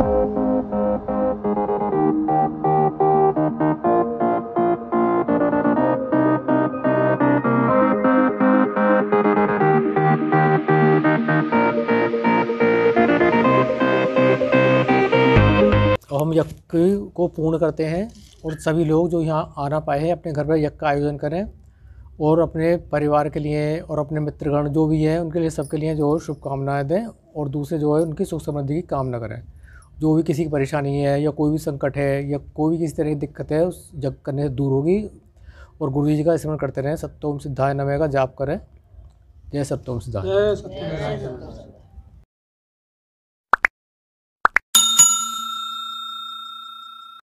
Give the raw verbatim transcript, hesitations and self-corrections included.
हम यज्ञ को पूर्ण करते हैं और सभी लोग जो यहाँ आना पाए हैं अपने घर पर यज्ञ का आयोजन करें और अपने परिवार के लिए और अपने मित्रगण जो भी हैं उनके लिए सबके लिए जो शुभकामनाएं दें और दूसरे जो है उनकी सुख समृद्धि की कामना करें। जो भी किसी की परेशानी है या कोई भी संकट है या कोई भी किसी तरह की दिक्कत है उस यज्ञ करने से दूर होगी। और गुरु जी का स्मरण करते रहें, सत्य ओम सिद्धाय नमः का जाप करें। जय सत्य ओम सिद्धाय।